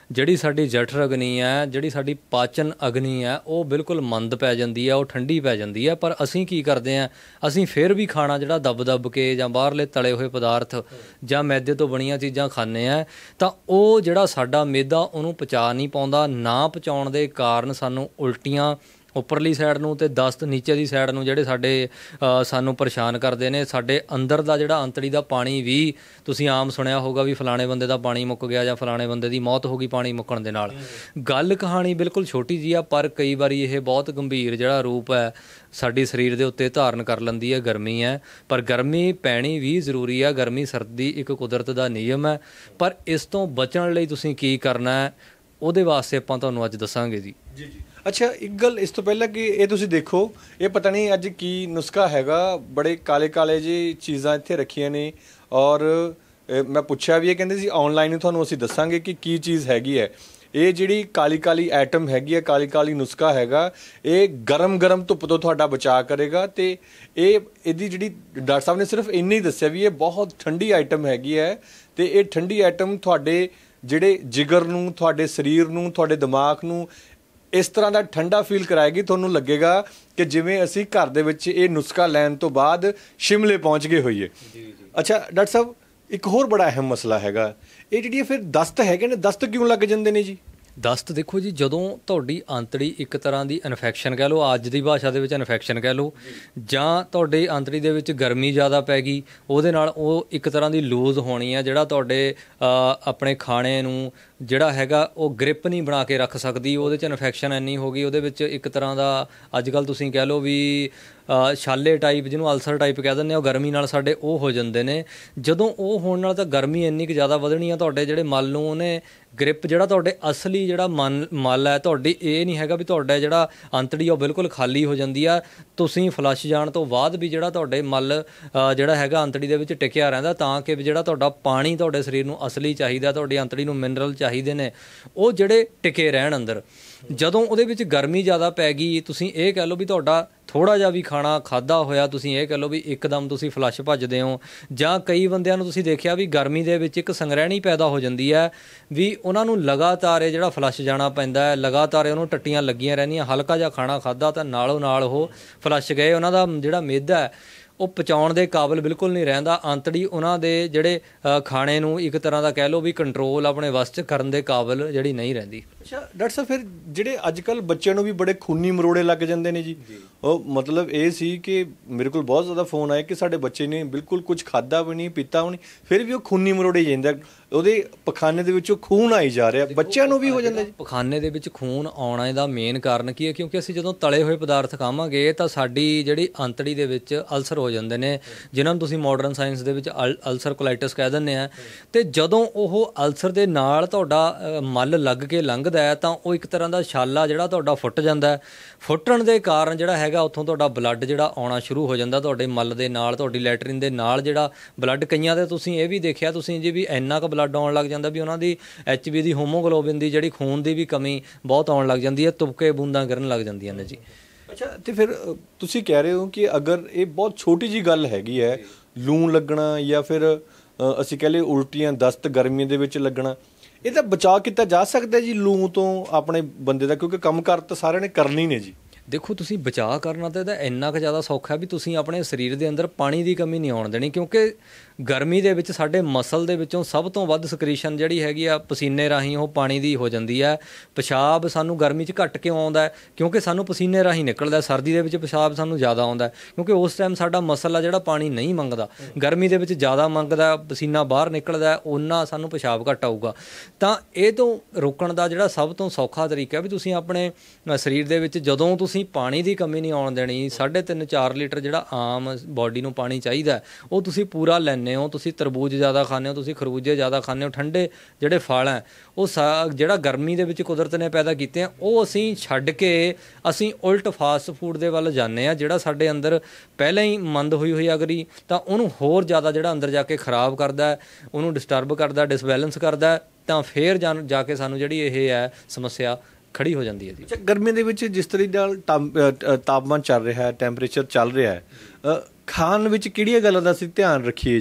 ਜਿਹੜੀ ਸਾਡੀ ਜਠਰ ਅਗਨੀ ਹੈ, ਜਿਹੜੀ ਸਾਡੀ ਪਾਚਨ ਅਗਨੀ ਹੈ, ਉਹ ਬਿਲਕੁਲ ਮੰਦ ਪੈ ਜਾਂਦੀ ਹੈ, ਉਹ ਠੰਡੀ ਪੈ ਜਾਂਦੀ ਹੈ। ਪਰ ਅਸੀਂ ਕੀ ਕਰਦੇ ਹਾਂ, ਅਸੀਂ ਫਿਰ ਵੀ ਖਾਣਾ ਜਿਹੜਾ ਦੱਬ ਦੱਬ ਕੇ ਜਾਂ ਬਾਹਰਲੇ ਤਲੇ ਹੋਏ ਪਦਾਰਥ ਜਾਂ ਮੈਦੇ ਤੋਂ ਬਣੀਆਂ ਚੀਜ਼ਾਂ ਖਾਂਦੇ ਹਾਂ, ਤਾਂ ਉਹ ਜਿਹੜਾ ਸਾਡਾ ਮੈਦਾ ਉਹਨੂੰ ਪਚਾ ਨਹੀਂ ਪਾਉਂਦਾ। ਨਾ ਪਚਾਉਣ ਦੇ ਕਾਰਨ ਸਾਨੂੰ ਉਲਟੀਆਂ ਉੱਪਰਲੀ ਸਾਈਡ ਨੂੰ ਅਤੇ ਦਸਤ ਨੀਚੇ ਦੀ ਸਾਈਡ ਨੂੰ ਜਿਹੜੇ ਸਾਡੇ ਸਾਨੂੰ ਪਰੇਸ਼ਾਨ ਕਰਦੇ ਨੇ। ਸਾਡੇ ਅੰਦਰ ਦਾ ਜਿਹੜਾ ਅੰਤੜੀ ਦਾ ਪਾਣੀ ਵੀ ਤੁਸੀਂ ਆਮ ਸੁਣਿਆ ਹੋਊਗਾ ਵੀ ਫਲਾਣੇ ਬੰਦੇ ਦਾ ਪਾਣੀ ਮੁੱਕ ਗਿਆ ਜਾਂ ਫਲਾਣੇ ਬੰਦੇ ਦੀ ਮੌਤ ਹੋ ਗਈ ਪਾਣੀ ਮੁੱਕਣ ਦੇ ਨਾਲ। ਗੱਲ ਕਹਾਣੀ ਬਿਲਕੁਲ ਛੋਟੀ ਜਿਹੀ ਆ, ਪਰ ਕਈ ਵਾਰੀ ਇਹ ਬਹੁਤ ਗੰਭੀਰ ਜਿਹੜਾ ਰੂਪ ਹੈ ਸਾਡੀ ਸਰੀਰ ਦੇ ਉੱਤੇ ਧਾਰਨ ਕਰ ਲੈਂਦੀ ਹੈ। ਗਰਮੀ ਹੈ, ਪਰ ਗਰਮੀ ਪੈਣੀ ਵੀ ਜ਼ਰੂਰੀ ਹੈ। ਗਰਮੀ ਸਰਦੀ ਇੱਕ ਕੁਦਰਤ ਦਾ ਨਿਯਮ ਹੈ, ਪਰ ਇਸ ਤੋਂ ਬਚਣ ਲਈ ਤੁਸੀਂ ਕੀ ਕਰਨਾ ਹੈ ਉਹਦੇ ਵਾਸਤੇ ਆਪਾਂ ਤੁਹਾਨੂੰ ਅੱਜ ਦੱਸਾਂਗੇ ਜੀ। ਜੀ ਜੀ ਅੱਛਾ, ਇੱਕ ਗੱਲ ਇਸ ਤੋਂ ਪਹਿਲਾਂ ਕਿ ਇਹ ਤੁਸੀਂ ਦੇਖੋ, ਇਹ ਪਤਾ ਨਹੀਂ ਅੱਜ ਕੀ ਨੁਸਖਾ ਹੈਗਾ, ਬੜੇ ਕਾਲੇ ਕਾਲੇ ਜਿਹੀ ਚੀਜ਼ਾਂ ਇੱਥੇ ਰੱਖੀਆਂ ਨੇ। ਔਰ ਮੈਂ ਪੁੱਛਿਆ ਵੀ, ਇਹ ਕਹਿੰਦੇ ਸੀ ਆਨਲਾਈਨ ਹੀ ਤੁਹਾਨੂੰ ਅਸੀਂ ਦੱਸਾਂਗੇ ਕਿ ਕੀ ਚੀਜ਼ ਹੈਗੀ ਹੈ। ਇਹ ਜਿਹੜੀ ਕਾਲੀ ਕਾਲੀ ਆਈਟਮ ਹੈਗੀ ਹੈ, ਕਾਲੀ ਕਾਲੀ ਨੁਸਖਾ ਹੈਗਾ, ਇਹ ਗਰਮ ਗਰਮ ਧੁੱਪ ਤੋਂ ਤੁਹਾਡਾ ਬਚਾਅ ਕਰੇਗਾ। ਅਤੇ ਇਹ ਇਹਦੀ ਜਿਹੜੀ ਡਾਕਟਰ ਸਾਹਿਬ ਨੇ ਸਿਰਫ ਇੰਨਾ ਹੀ ਦੱਸਿਆ ਵੀ ਇਹ ਬਹੁਤ ਠੰਡੀ ਆਈਟਮ ਹੈਗੀ ਹੈ, ਅਤੇ ਇਹ ਠੰਡੀ ਆਈਟਮ ਤੁਹਾਡੇ ਜਿਹੜੇ ਜਿਗਰ ਨੂੰ, ਤੁਹਾਡੇ ਸਰੀਰ ਨੂੰ, ਤੁਹਾਡੇ ਦਿਮਾਗ ਨੂੰ ਇਸ ਤਰ੍ਹਾਂ ਦਾ ਠੰਡਾ ਫੀਲ ਕਰਾਏਗੀ, ਤੁਹਾਨੂੰ ਲੱਗੇਗਾ ਕਿ ਜਿਵੇਂ ਅਸੀਂ ਘਰ ਦੇ ਵਿੱਚ ਇਹ ਨੁਸਖਾ ਲੈਣ ਤੋਂ ਬਾਅਦ ਸ਼ਿਮਲੇ ਪਹੁੰਚ ਗਏ ਹੋਈਏ। ਅੱਛਾ ਡਾਕਟਰ ਸਾਹਿਬ, ਇੱਕ ਹੋਰ ਬੜਾ ਅਹਿਮ ਮਸਲਾ ਹੈਗਾ, ਇਹ ਜਿਹੜੀ ਫਿਰ ਦਸਤ ਹੈਗੇ ਨੇ, ਦਸਤ ਕਿਉਂ ਲੱਗ ਜਾਂਦੇ ਨੇ ਜੀ? ਦਸਤ ਦੇਖੋ ਜੀ, ਜਦੋਂ ਤੁਹਾਡੀ ਅੰਤੜੀ ਇੱਕ ਤਰ੍ਹਾਂ ਦੀ ਇਨਫੈਕਸ਼ਨ ਕਹਿ ਲਓ, ਅੱਜ ਦੀ ਭਾਸ਼ਾ ਦੇ ਵਿੱਚ ਇਨਫੈਕਸ਼ਨ ਕਹਿ ਲਓ, ਜਾਂ ਤੁਹਾਡੇ ਅੰਤੜੀ ਦੇ ਵਿੱਚ ਗਰਮੀ ਜ਼ਿਆਦਾ ਪੈ ਗਈ, ਉਹਦੇ ਨਾਲ ਉਹ ਇੱਕ ਤਰ੍ਹਾਂ ਦੀ ਲੂਜ਼ ਹੋਣੀ ਹੈ, ਜਿਹੜਾ ਤੁਹਾਡੇ ਆਪਣੇ ਖਾਣੇ ਨੂੰ ਜਿਹੜਾ ਹੈਗਾ ਉਹ ਗ੍ਰਿਪ ਨਹੀਂ ਬਣਾ ਕੇ ਰੱਖ ਸਕਦੀ। ਉਹਦੇ 'ਚ ਇਨਫੈਕਸ਼ਨ ਇੰਨੀ ਹੋ ਗਈ, ਉਹਦੇ ਵਿੱਚ ਇੱਕ ਤਰ੍ਹਾਂ ਦਾ ਅੱਜ ਕੱਲ੍ਹ ਤੁਸੀਂ ਕਹਿ ਲਓ ਵੀ ਛਾਲੇ ਟਾਈਪ, ਜਿਹਨੂੰ ਅਲਸਰ ਟਾਈਪ ਕਹਿ ਦਿੰਦੇ ਆ, ਉਹ ਗਰਮੀ ਨਾਲ ਸਾਡੇ ਉਹ ਹੋ ਜਾਂਦੇ ਨੇ। ਜਦੋਂ ਉਹ ਹੋਣ ਨਾਲ ਤਾਂ ਗਰਮੀ ਇੰਨੀ ਕੁ ਜ਼ਿਆਦਾ ਵਧਣੀ ਆ, ਤੁਹਾਡੇ ਜਿਹੜੇ ਮਲ ਨੂੰ ਉਹਨੇ ਗ੍ਰਿਪ, ਜਿਹੜਾ ਤੁਹਾਡੇ ਅਸਲੀ ਜਿਹੜਾ ਮਨ ਮਲ ਹੈ ਤੁਹਾਡੀ, ਇਹ ਨਹੀਂ ਹੈਗਾ ਵੀ ਤੁਹਾਡਾ ਜਿਹੜਾ ਅੰਤੜੀ ਉਹ ਬਿਲਕੁਲ ਖਾਲੀ ਹੋ ਜਾਂਦੀ ਆ। ਤੁਸੀਂ ਫਲੱਸ਼ ਜਾਣ ਤੋਂ ਬਾਅਦ ਵੀ ਜਿਹੜਾ ਤੁਹਾਡੇ ਮਲ ਜਿਹੜਾ ਹੈਗਾ ਅੰਤੜੀ ਦੇ ਵਿੱਚ ਟਿਕਿਆ ਰਹਿੰਦਾ, ਤਾਂ ਕਿ ਜਿਹੜਾ ਤੁਹਾਡਾ ਪਾਣੀ ਤੁਹਾਡੇ ਸਰੀਰ ਨੂੰ ਅਸਲੀ ਚਾਹੀਦਾ, ਤੁਹਾਡੀ ਅੰਤੜੀ ਨੂੰ ਮਿਨਰਲ ਚਾਹੀਦੇ ਨੇ, ਉਹ ਜਿਹੜੇ ਟਿਕੇ ਰਹਿਣ ਅੰਦਰ। ਜਦੋਂ ਉਹਦੇ ਵਿੱਚ ਗਰਮੀ ਜ਼ਿਆਦਾ ਪੈ ਗਈ, ਤੁਸੀਂ ਇਹ ਕਹਿ ਲਓ ਵੀ ਤੁਹਾਡਾ ਥੋੜ੍ਹਾ ਜਿਹਾ ਵੀ ਖਾਣਾ ਖਾਧਾ ਹੋਇਆ, ਤੁਸੀਂ ਇਹ ਕਹਿ ਲਓ ਵੀ ਇੱਕਦਮ ਤੁਸੀਂ ਫਲੱਸ਼ ਭੱਜਦੇ ਹੋ। ਜਾਂ ਕਈ ਬੰਦਿਆਂ ਨੂੰ ਤੁਸੀਂ ਦੇਖਿਆ ਵੀ ਗਰਮੀ ਦੇ ਵਿੱਚ ਇੱਕ ਸੰਗ੍ਰਹਿਣੀ ਪੈਦਾ ਹੋ ਜਾਂਦੀ ਹੈ, ਵੀ ਉਹਨਾਂ ਨੂੰ ਲਗਾਤਾਰ ਇਹ ਜਿਹੜਾ ਫਲੱਸ਼ ਜਾਣਾ ਪੈਂਦਾ ਹੈ, ਲਗਾਤਾਰ ਉਹਨੂੰ ਟੱਟੀਆਂ ਲੱਗੀਆਂ ਰਹਿੰਦੀਆਂ। ਹਲਕਾ ਜਿਹਾ ਖਾਣਾ ਖਾਧਾ ਤਾਂ ਨਾਲੋਂ ਨਾਲ ਉਹ ਫਲੱਸ਼ ਗਏ। ਉਹਨਾਂ ਦਾ ਜਿਹੜਾ ਮਿਹਦਾ ਹੈ ਉਹ ਪਚਾਉਣ ਦੇ ਕਾਬਿਲ ਬਿਲਕੁਲ ਨਹੀਂ ਰਹਿੰਦਾ। ਅੰਤੜੀ ਉਹਨਾਂ ਦੇ ਜਿਹੜੇ ਖਾਣੇ ਨੂੰ ਇੱਕ ਤਰ੍ਹਾਂ ਦਾ ਕਹਿ ਲਓ ਵੀ ਕੰਟਰੋਲ ਆਪਣੇ ਵੱਸ 'ਚ ਕਰਨ ਦੇ ਕਾਬਿਲ ਜਿਹੜੀ ਨਹੀਂ ਰਹਿੰਦੀ। ਅੱਛਾ ਡਾਕਟਰ ਸਾਹਿਬ, ਫਿਰ ਜਿਹੜੇ ਅੱਜ ਕੱਲ੍ਹ ਬੱਚਿਆਂ ਨੂੰ ਵੀ ਬੜੇ ਖੂਨੀ ਮਰੋੜੇ ਲੱਗ ਜਾਂਦੇ ਨੇ ਜੀ, ਉਹ ਮਤਲਬ ਇਹ ਸੀ ਕਿ ਮੇਰੇ ਕੋਲ ਬਹੁਤ ਜ਼ਿਆਦਾ ਫੋਨ ਆਏ ਕਿ ਸਾਡੇ ਬੱਚੇ ਨੇ ਬਿਲਕੁਲ ਕੁਝ ਖਾਧਾ ਵੀ ਨਹੀਂ, ਪੀਤਾ ਵੀ ਨਹੀਂ, ਫਿਰ ਵੀ ਉਹ ਖੂਨੀ ਮਰੋੜੇ ਜਾਂਦਾ, ਉਹਦੇ ਪਖਾਨੇ ਦੇ ਵਿੱਚੋਂ ਖੂਨ ਆਈ ਜਾ ਰਿਹਾ। ਬੱਚਿਆਂ ਨੂੰ ਵੀ ਹੋ ਜਾਂਦਾ ਜੀ। ਪਖਾਨੇ ਦੇ ਵਿੱਚ ਖੂਨ ਆਉਣਾ ਦਾ ਮੇਨ ਕਾਰਨ ਕੀ ਹੈ? ਕਿਉਂਕਿ ਅਸੀਂ ਜਦੋਂ ਤਲੇ ਹੋਏ ਪਦਾਰਥ ਖਾਵਾਂਗੇ ਤਾਂ ਸਾਡੀ ਜਿਹੜੀ ਅੰਤੜੀ ਦੇ ਵਿੱਚ ਅਲਸਰ ਹੋ ਜਾਂਦੇ ਨੇ, ਜਿਨ੍ਹਾਂ ਨੂੰ ਤੁਸੀਂ ਮਾਡਰਨ ਸਾਇੰਸ ਦੇ ਵਿੱਚ ਅਲ ਅਲਸਰ ਕੋਲਾਈਟਿਸ ਕਹਿ ਦਿੰਦੇ ਆ। ਅਤੇ ਜਦੋਂ ਉਹ ਅਲਸਰ ਦੇ ਨਾਲ ਤੁਹਾਡਾ ਮਲ ਲੱਗ ਕੇ ਲੰਘਦਾ ਹੈ, ਤਾਂ ਉਹ ਇੱਕ ਤਰ੍ਹਾਂ ਦਾ ਛਾਲਾ ਜਿਹੜਾ ਤੁਹਾਡਾ ਫੁੱਟ ਜਾਂਦਾ। ਫੁੱਟਣ ਦੇ ਕਾਰਨ ਜਿਹੜਾ ਹੈਗਾ ਉੱਥੋਂ ਤੁਹਾਡਾ ਬਲੱਡ ਜਿਹੜਾ ਆਉਣਾ ਸ਼ੁਰੂ ਹੋ ਜਾਂਦਾ, ਤੁਹਾਡੇ ਮਲ ਦੇ ਨਾਲ, ਤੁਹਾਡੀ ਲੈਟਰਿਨ ਦੇ ਨਾਲ ਜਿਹੜਾ ਬਲੱਡ। ਕਈਆਂ ਦੇ ਤੁਸੀਂ ਇਹ ਵੀ ਦੇਖਿਆ ਤੁਸੀਂ ਜੀ ਵੀ ਇੰਨਾ ਕੁ ਬਲੱਡ ਆਉਣ ਲੱਗ ਜਾਂਦਾ ਵੀ ਉਹਨਾਂ ਦੀ ਐਚ ਬੀ ਦੀ, ਹੋਮੋਗਲੋਬਿਨ ਦੀ, ਜਿਹੜੀ ਖੂਨ ਦੀ ਵੀ ਕਮੀ ਬਹੁਤ ਆਉਣ ਲੱਗ ਜਾਂਦੀ ਹੈ, ਤੁਪਕੇ ਬੂੰਦਾਂ ਗਿਰਨ ਲੱਗ ਜਾਂਦੀਆਂ ਨੇ ਜੀ। ਅੱਛਾ, ਅਤੇ ਫਿਰ ਤੁਸੀਂ ਕਹਿ ਰਹੇ ਹੋ ਕਿ ਅਗਰ ਇਹ ਬਹੁਤ ਛੋਟੀ ਜਿਹੀ ਗੱਲ ਹੈਗੀ ਹੈ, ਲੂਣ ਲੱਗਣਾ ਜਾਂ ਫਿਰ ਅਸੀਂ ਕਹਿ ਲਈਏ ਉਲਟੀਆਂ, ਦਸਤ ਗਰਮੀ ਦੇ ਵਿੱਚ ਲੱਗਣਾ, ਇਹਦਾ ਬਚਾਅ ਕੀਤਾ ਜਾ ਸਕਦਾ ਜੀ ਲੂ ਤੋਂ ਆਪਣੇ ਬੰਦੇ ਦਾ? ਕਿਉਂਕਿ ਕੰਮ ਕਾਰ ਤਾਂ ਸਾਰਿਆਂ ਨੇ ਕਰਨੀ ਨੇ ਜੀ। ਦੇਖੋ, ਤੁਸੀਂ ਬਚਾਅ ਕਰਨਾ ਤਾਂ ਇਹਦਾ ਇੰਨਾ ਕੁ ਜ਼ਿਆਦਾ ਸੌਖਾ ਵੀ ਤੁਸੀਂ ਆਪਣੇ ਸਰੀਰ ਦੇ ਅੰਦਰ ਪਾਣੀ ਦੀ ਕਮੀ ਨਹੀਂ ਆਉਣ ਦੇਣੀ। ਕਿਉਂਕਿ ਗਰਮੀ ਦੇ ਵਿੱਚ ਸਾਡੇ ਮਸਲ ਦੇ ਵਿੱਚੋਂ ਸਭ ਤੋਂ ਵੱਧ ਸਕ੍ਰੀਸ਼ਨ ਜਿਹੜੀ ਹੈਗੀ ਆ ਪਸੀਨੇ ਰਾਹੀਂ ਉਹ ਪਾਣੀ ਦੀ ਹੋ ਜਾਂਦੀ ਹੈ। ਪਿਸ਼ਾਬ ਸਾਨੂੰ ਗਰਮੀ 'ਚ ਘੱਟ ਕਿਉਂ ਆਉਂਦਾ? ਕਿਉਂਕਿ ਸਾਨੂੰ ਪਸੀਨੇ ਰਾਹੀਂ ਨਿਕਲਦਾ। ਸਰਦੀ ਦੇ ਵਿੱਚ ਪਿਸ਼ਾਬ ਸਾਨੂੰ ਜ਼ਿਆਦਾ ਆਉਂਦਾ ਕਿਉਂਕਿ ਉਸ ਟਾਈਮ ਸਾਡਾ ਮਸਲ ਆ ਜਿਹੜਾ ਪਾਣੀ ਨਹੀਂ ਮੰਗਦਾ। ਗਰਮੀ ਦੇ ਵਿੱਚ ਜ਼ਿਆਦਾ ਮੰਗਦਾ, ਪਸੀਨਾ ਬਾਹਰ ਨਿਕਲਦਾ, ਓਨਾ ਸਾਨੂੰ ਪਿਸ਼ਾਬ ਘੱਟ ਆਊਗਾ। ਤਾਂ ਇਹ ਤੋਂ ਰੋਕਣ ਦਾ ਜਿਹੜਾ ਸਭ ਤੋਂ ਸੌਖਾ ਤਰੀਕਾ ਵੀ ਤੁਸੀਂ ਆਪਣੇ ਸਰੀਰ ਦੇ ਵਿੱਚ ਜਦੋਂ ਤੁਸੀਂ ਪਾਣੀ ਦੀ ਕਮੀ ਨਹੀਂ ਆਉਣ ਦੇਣੀ, ਸਾਢੇ ਤਿੰਨ ਚਾਰ ਲੀਟਰ ਜਿਹੜਾ ਆਮ ਬੋਡੀ ਨੂੰ ਪਾਣੀ ਚਾਹੀਦਾ ਉਹ ਤੁਸੀਂ ਪੂਰਾ ਲੈਂਦੇ ਹੋ। ਤੁਸੀਂ ਤਰਬੂਜ ਜ਼ਿਆਦਾ ਖਾਂਦੇ ਹੋ, ਤੁਸੀਂ ਖਰਬੂਜੇ ਜ਼ਿਆਦਾ ਖਾਂਦੇ ਹੋ, ਠੰਡੇ ਜਿਹੜੇ ਫਲ ਹੈ ਉਹ ਸਾ ਜਿਹੜਾ ਗਰਮੀ ਦੇ ਵਿੱਚ ਕੁਦਰਤ ਨੇ ਪੈਦਾ ਕੀਤੇ ਆ ਉਹ ਅਸੀਂ ਛੱਡ ਕੇ ਅਸੀਂ ਉਲਟ ਫਾਸਟ ਫੂਡ ਦੇ ਵੱਲ ਜਾਂਦੇ ਹਾਂ, ਜਿਹੜਾ ਸਾਡੇ ਅੰਦਰ ਪਹਿਲਾਂ ਹੀ ਮੰਦ ਹੋਈ ਹੋਈ ਅਗਰੀ ਤਾਂ ਉਹਨੂੰ ਹੋਰ ਜ਼ਿਆਦਾ ਜਿਹੜਾ ਅੰਦਰ ਜਾ ਕੇ ਖਰਾਬ ਕਰਦਾ, ਉਹਨੂੰ ਡਿਸਟਰਬ ਕਰਦਾ, ਡਿਸਬੈਲੈਂਸ ਕਰਦਾ। ਤਾਂ ਫਿਰ ਜਾ ਜਾ ਕੇ ਸਾਨੂੰ ਜਿਹੜੀ ਇਹ ਹੈ ਸਮੱਸਿਆ ਖੜੀ ਹੋ ਜਾਂਦੀ ਹੈ ਜੀ। ਅੱਛਾ, ਗਰਮੀ ਦੇ ਵਿੱਚ ਜਿਸ ਤਰ੍ਹਾਂ ਨਾਲ ਤਾਪਮਾਨ ਚੱਲ ਰਿਹਾ ਹੈ, ਟੈਂਪਰੇਚਰ ਚੱਲ ਰਿਹਾ ਹੈ, ਖਾਣ ਵਿੱਚ ਕਿਹੜੀਆਂ ਗੱਲਾਂ ਦਾ ਅਸੀਂ ਧਿਆਨ ਰੱਖੀਏ ਜੀ?